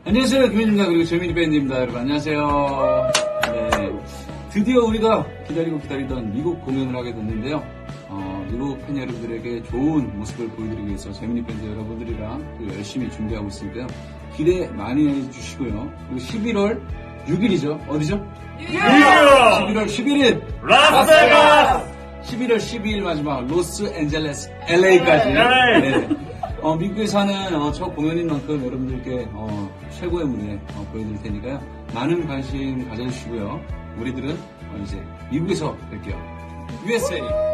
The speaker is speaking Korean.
안녕하세요, 김현입니다. 그리고 재민이 밴드입니다. 여러분 안녕하세요. 네, 드디어 우리가 기다리던 미국 공연을 하게 됐는데요. 미국 팬 여러분들에게 좋은 모습을 보여드리기 위해서 재민이 밴드 여러분들이랑 열심히 준비하고 있으니까요. 기대 많이 해주시고요. 그리고 11월 6일이죠. 어디죠? 뉴욕! 11월 11일 라스베가스! 11월 12일 마지막 로스앤젤레스 LA까지. 네. 미국에서 하는 첫 공연인 만큼 여러분들께 최고의 무대 보여드릴 테니까요. 많은 관심 가져주시고요. 우리들은 이제 미국에서 뵐게요. USA!